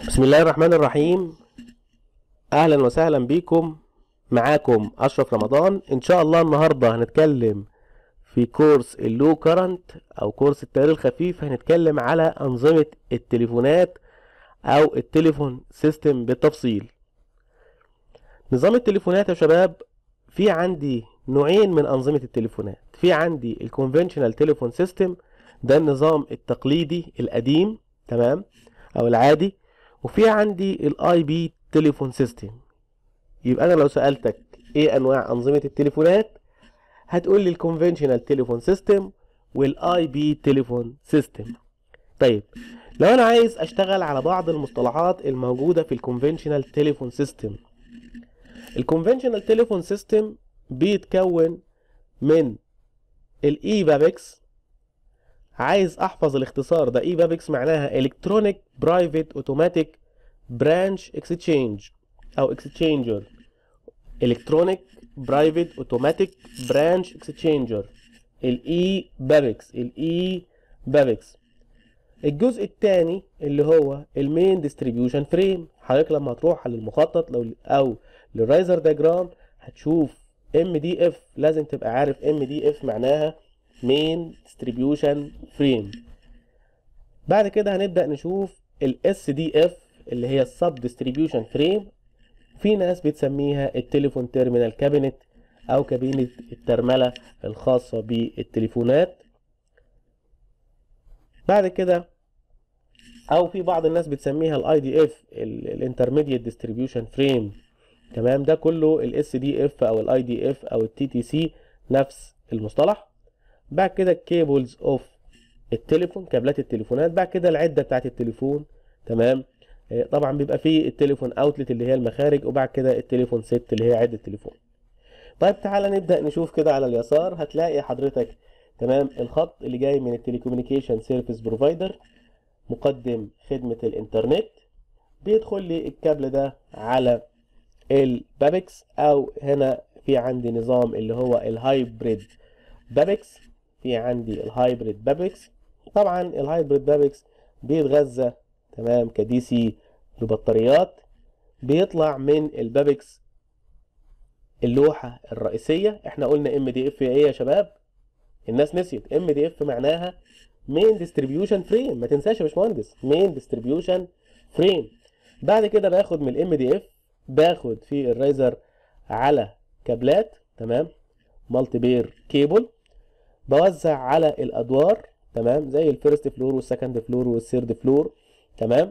بسم الله الرحمن الرحيم. اهلا وسهلا بيكم. معاكم اشرف رمضان. ان شاء الله النهارده هنتكلم في كورس اللو كرنت او كورس التيار الخفيف. هنتكلم على انظمه التليفونات او التليفون سيستم بالتفصيل. نظام التليفونات يا شباب، في عندي نوعين من انظمه التليفونات. في عندي الكونفنشنال تليفون سيستم، ده النظام التقليدي القديم تمام او العادي. وفي عندي الاي بي تليفون سيستم. يبقى انا لو سألتك ايه انواع انظمة التليفونات هتقول لي الكونفنشنال تليفون سيستم والاي بي تليفون سيستم. طيب، لو انا عايز اشتغل على بعض المصطلحات الموجودة في الكونفنشنال تليفون سيستم. الكونفنشنال تليفون سيستم بيتكون من الاي بابكس. عايز احفظ الاختصار ده، اي بابكس معناها الكترونيك برايفت اوتوماتيك برانش اكستشينج او اكستشينجر. الكترونيك برايفت اوتوماتيك برانش اكستشينجر، الاي بابكس. الجزء الثاني اللي هو المين ديستريبيوشن فريم. حضرتك لما هتروح للمخطط او للرايزر دياجرام هتشوف ام دي اف، لازم تبقى عارف ام دي اف معناها مين ديستريبيوشن فريم. بعد كده هنبدأ نشوف الاس دي اف اللي هي السب ديستريبيوشن فريم. في ناس بتسميها التليفون تيرمينال كابينت او كابينة الترملة الخاصة بالتليفونات. بعد كده او في بعض الناس بتسميها الاي دي اف الانترميديت ديستريبيوشن فريم. تمام، ده كله الاس دي اف او الاي دي اف او التي تي سي نفس المصطلح. بعد كده الكيبلز اوف التليفون، كابلات التليفونات. بعد كده العدة بتاعت التليفون. تمام، طبعا بيبقى فيه التليفون اوتلت اللي هي المخارج، وبعد كده التليفون ست اللي هي عدة التليفون. طيب تعالى نبدأ نشوف كده. على اليسار هتلاقي حضرتك تمام الخط اللي جاي من التليكوميونيكيشن سيرفيس بروفايدر، مقدم خدمة الانترنت. بيدخل لي الكابل ده على البابكس، او هنا في عندي نظام اللي هو الهايبريد بابكس. في عندي الهايبريد بابكس. طبعا الهايبريد بابكس بيتغذى تمام كدي سي ببطاريات. بيطلع من البابكس اللوحة الرئيسية. احنا قلنا ام دي اف ايه يا شباب؟ الناس نسيت. ام دي اف معناها مين ديستريبيوشن فريم، ما تنساش يا باشمهندس، مين ديستريبيوشن فريم. بعد كده باخد من الام دي اف، باخد في الرايزر على كابلات تمام مالتي بير كيبل، بوزع على الادوار تمام زي الفيرست فلور والسكند فلور والثيرد فلور. تمام،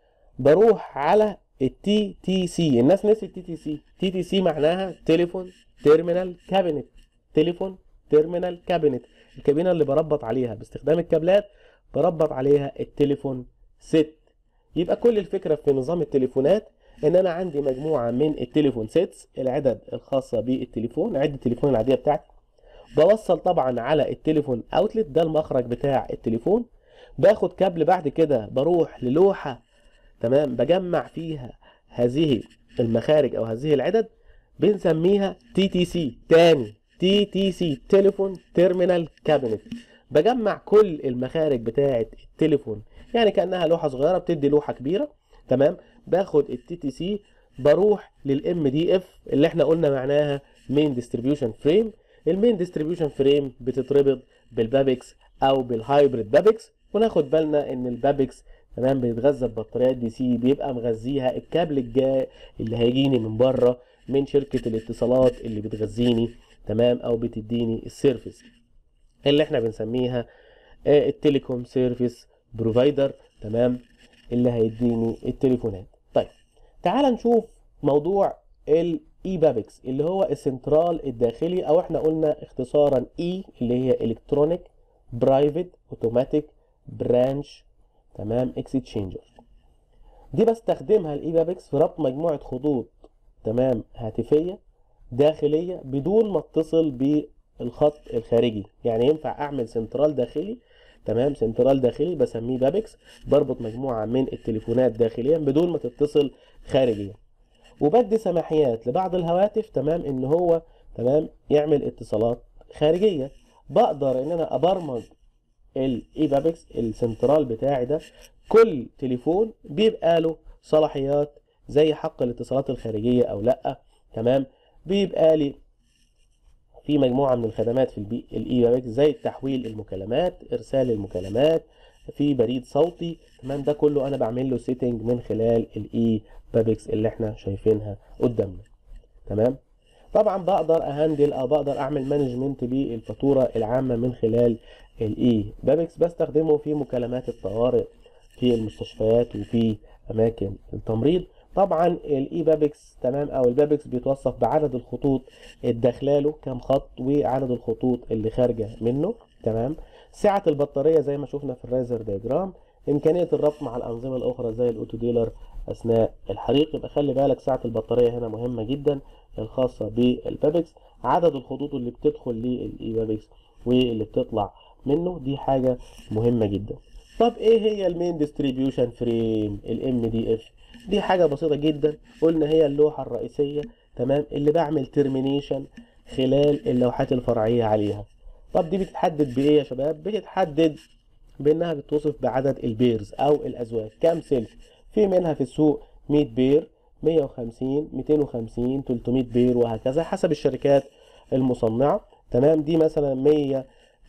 بروح على التي تي سي. الناس نسيت التي تي سي. تي تي سي معناها تليفون تيرمينال كابينت. تليفون تيرمينال كابينت، الكابينه اللي بربط عليها باستخدام الكابلات، بربط عليها التليفون ست. يبقى كل الفكره في نظام التليفونات ان انا عندي مجموعه من التليفون سيتس، العدد الخاصه بالتليفون، عده التليفون العاديه بتاعتي. بوصل طبعا على التليفون اوتلت، ده المخرج بتاع التليفون. باخد كابل، بعد كده بروح للوحه تمام بجمع فيها هذه المخارج او هذه العدد، بنسميها تي تي سي. تاني تي تي سي، تليفون تيرمينال كابينت. بجمع كل المخارج بتاعه التليفون، يعني كانها لوحه صغيره بتدي لوحه كبيره. تمام، باخد التي تي سي، بروح للام دي اف اللي احنا قلنا معناها مين ديستريبيوشن فريم. المين ديستريبيوشن فريم بتتربط بالبابكس او بالهايبريد بابكس. وناخد بالنا ان البابكس تمام بيتغذى ببطاريات دي سي، بيبقى مغذيها الكابل الجاي اللي هيجيني من بره من شركه الاتصالات اللي بتغذيني تمام او بتديني السيرفيس اللي احنا بنسميها التليكوم سيرفيس بروفايدر تمام اللي هيديني التليفونات. طيب تعال نشوف موضوع الاي بابكس اللي هو السنترال الداخلي، او احنا قلنا اختصارا اي اللي هي الكترونيك برايفت اوتوماتيك برانش تمام اكستشينجر. دي بستخدمها الاي بابكس في ربط مجموعه خطوط تمام هاتفيه داخليه بدون ما اتصل بالخط الخارجي. يعني ينفع اعمل سنترال داخلي تمام، سنترال داخلي بسميه بابكس، بربط مجموعه من التليفونات داخليا بدون ما تتصل خارجيا. وبدي سماحيات لبعض الهواتف تمام ان هو تمام يعمل اتصالات خارجيه. بقدر ان انا ابرمج الاي بابكس السنترال بتاعي ده. كل تليفون بيبقى له صلاحيات زي حق الاتصالات الخارجية او لا. تمام. بيبقى لي في مجموعة من الخدمات في الاي بابكس زي تحويل المكالمات، ارسال المكالمات، في بريد صوتي. تمام. ده كله انا بعمل له سيتنج من خلال الاي بابكس اللي احنا شايفينها قدامنا. تمام. طبعا بقدر اهندل او بقدر اعمل مانجمنت بالفاتوره العامه من خلال الاي بابكس. بستخدمه في مكالمات الطوارئ في المستشفيات وفي اماكن التمريض. طبعا الاي بابكس تمام او البابكس بيتوصف بعدد الخطوط الداخلاله كام خط وعدد الخطوط اللي خارجه منه. تمام. سعه البطاريه زي ما شفنا في الرايزر دياجرام. امكانيه الربط مع الانظمه الاخرى زي الاوتو ديلر اثناء الحريق. يبقى خلي بالك سعه البطاريه هنا مهمه جدا الخاصه بالبابكس. عدد الخطوط اللي بتدخل للاي بابكس واللي بتطلع منه دي حاجه مهمه جدا. طب ايه هي المين ديستريبيوشن فريم الام دي اف؟ دي حاجه بسيطه جدا. قلنا هي اللوحه الرئيسيه تمام اللي بعمل ترمينيشن خلال اللوحات الفرعيه عليها. طب دي بتتحدد بايه يا شباب؟ بتتحدد بانها بتوصف بعدد البيرز او الازواج. كام سلك في منها في السوق؟ 100 بير، 150، 250، 300 بير وهكذا حسب الشركات المصنعه. تمام. دي مثلا 100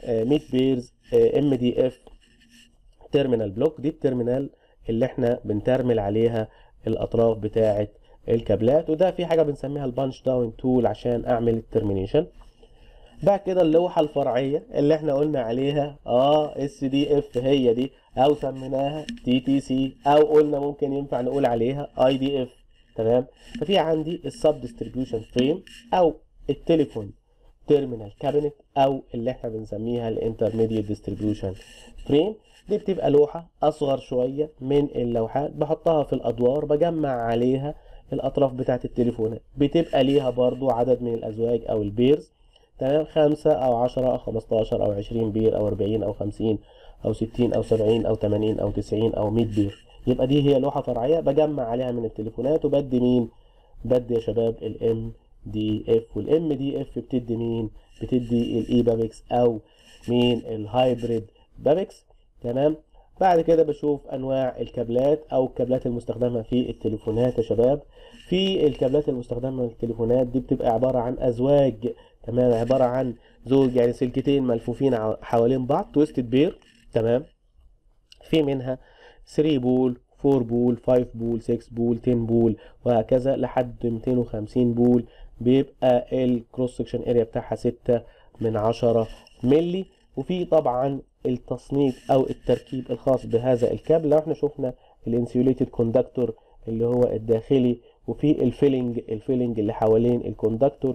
بيرز ام دي اف تيرمينال بلوك. دي التيرمينال اللي احنا بنترمل عليها الاطراف بتاعه الكابلات، وده في حاجه بنسميها البانش داون تول عشان اعمل الترمينيشن. بعد كده اللوحه الفرعيه اللي احنا قلنا عليها اس دي اف هي دي، او سميناها تي تي سي، او قلنا ممكن ينفع نقول عليها اي دي اف. تمام. ففي عندي السب ديستريبيوشن فريم او التليفون تيرمينال كابينت او اللي احنا بنسميها الانترميديت ديستريبيوشن فريم. دي بتبقى لوحه اصغر شويه من اللوحات، بحطها في الادوار بجمع عليها الاطراف بتاعت التليفونات. بتبقى ليها برضو عدد من الازواج او البيرز. تمام. 5 أو 10 أو 15 أو 20 بير أو 40 أو 50 أو 60 أو 70 أو 80 أو 90 أو 100 بير. يبقى دي هي لوحة فرعية بجمع عليها من التليفونات. وبدي مين؟ بدي يا شباب الام دي اف. والام دي اف بتدي مين؟ بتدي الاي بابكس او مين؟ الهايبريد بابكس. تمام. بعد كده بشوف انواع الكابلات او الكابلات المستخدمه في التليفونات يا شباب. في الكابلات المستخدمه في التليفونات دي بتبقى عباره عن ازواج. تمام. عباره عن زوج يعني سلكتين ملفوفين حوالين بعض تويستد بير. تمام. في منها 3 بول، 4 بول، 5 بول، 6 بول، 10 بول وهكذا لحد 250 بول. بيبقى الكروس سكشن اريا بتاعها 6 من 10 ملي. وفي طبعا التصنيف او التركيب الخاص بهذا الكابل. لو احنا شفنا الانسيوليتد كوندكتور اللي هو الداخلي، وفي الفيلنج اللي حوالين الكوندكتور،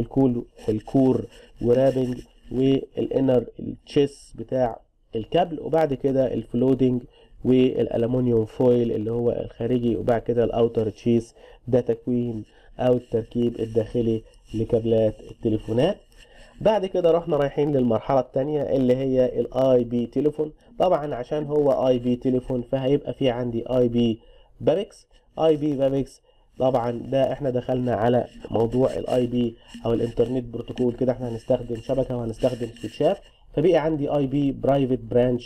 الكور ورابنج، والانر التشيس بتاع الكابل، وبعد كده الفلودنج والالومنيوم فويل اللي هو الخارجي، وبعد كده الاوتر تشيس. ده تكوين او التركيب الداخلي لكابلات التليفونات. بعد كده رحنا رايحين للمرحله الثانيه اللي هي الاي بي تليفون. طبعا عشان هو اي بي تليفون فهيبقى في عندي اي بي بابكس. اي بي بابكس طبعا ده احنا دخلنا على موضوع الاي بي او الانترنت بروتوكول كده. احنا هنستخدم شبكه وهنستخدم سويتشات. فبقي عندي اي بي برايفت برانش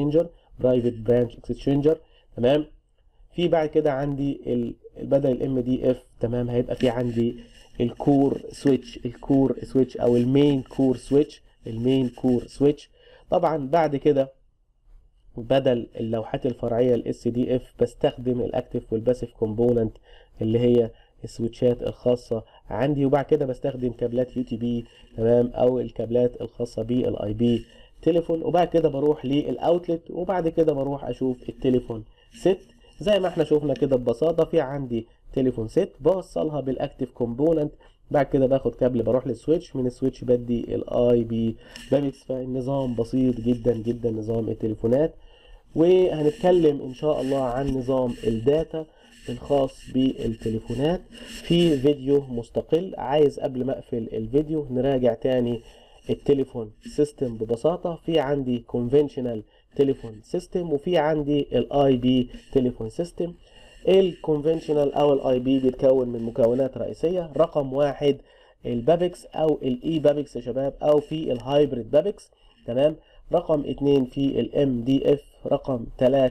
اكستشينجر. تمام. في بعد كده عندي بدل الام دي اف تمام هيبقى في عندي الكور سويتش او المين كور سويتش. طبعا بعد كده بدل اللوحات الفرعيه الاس دي اف بستخدم الاكتف والباسيف كومبوننت اللي هي السويتشات الخاصه عندي. وبعد كده بستخدم كابلات يو تي بي تمام او الكابلات الخاصه بالاي بي تليفون. وبعد كده بروح للاوتلت، وبعد كده بروح اشوف التليفون ست. زي ما احنا شوفنا كده ببساطه في عندي تليفون ست بوصلها بالاكتف كومبوننت. بعد كده باخد كابل بروح للسويتش، من السويتش بدي الاي بي بابكس. فالنظام بسيط جدا جدا نظام التليفونات. وهنتكلم ان شاء الله عن نظام الداتا الخاص بالتليفونات في فيديو مستقل. عايز قبل ما اقفل الفيديو نراجع تاني التليفون سيستم ببساطة. في عندي كونفنشنال تليفون سيستم وفي عندي الاي بي تليفون سيستم. الكونفنشنال او الاي بي بيتكون من مكونات رئيسية. رقم 1 البابكس او الاي بابكس يا شباب، او في الهايبريد بابكس. تمام. رقم 2 في الام دي اف. رقم 3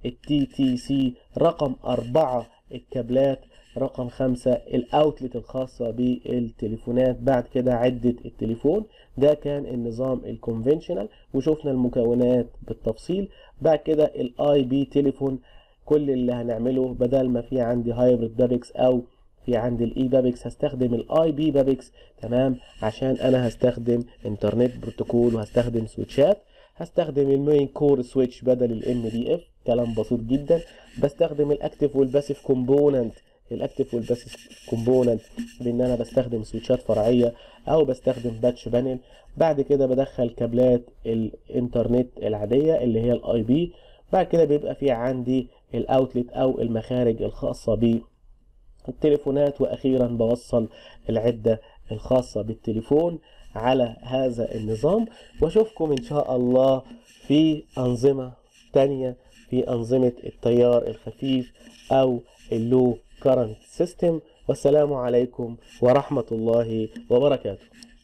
التي تي سي، رقم 4 الكابلات، رقم 5 الاوتلت الخاصة بالتليفونات. بعد كده عدة التليفون. ده كان النظام الكونفنشنال وشوفنا المكونات بالتفصيل. بعد كده الاي بي تليفون، كل اللي هنعمله بدل ما في عندي هايبريد بابكس او في عندي الاي بابكس هستخدم الاي بي بابكس. تمام، عشان انا هستخدم انترنت بروتوكول وهستخدم سويتشات. هستخدم المين كور سويتش بدل الام دي اف، كلام بسيط جدا. بستخدم الاكتف والباسيف كومبوننت، الاكتف والباسيف كومبوننت بان انا بستخدم سويتشات فرعيه او بستخدم باتش بانل. بعد كده بدخل كابلات الانترنت العاديه اللي هي الاي بي. بعد كده بيبقى في عندي الاوتلت او المخارج الخاصه بالتليفونات. واخيرا بوصل العده الخاصه بالتليفون على هذا النظام. واشوفكم ان شاء الله في انظمه تانية، في انظمه التيار الخفيف او اللو كارنت سيستم. والسلام عليكم ورحمه الله وبركاته.